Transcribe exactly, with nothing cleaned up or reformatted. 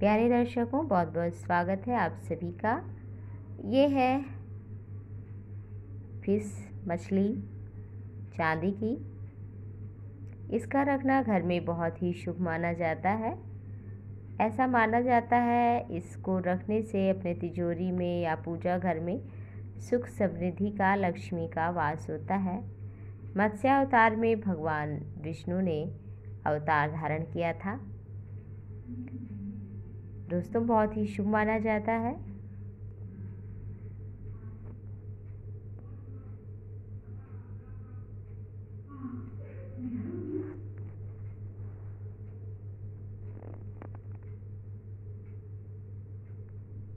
प्यारे दर्शकों, बहुत बहुत स्वागत है आप सभी का। ये है फिश मछली चांदी की। इसका रखना घर में बहुत ही शुभ माना जाता है। ऐसा माना जाता है इसको रखने से अपने तिजोरी में या पूजा घर में सुख समृद्धि का, लक्ष्मी का वास होता है। मत्स्य अवतार में भगवान विष्णु ने अवतार धारण किया था। दोस्तों, बहुत ही शुभ माना जाता है।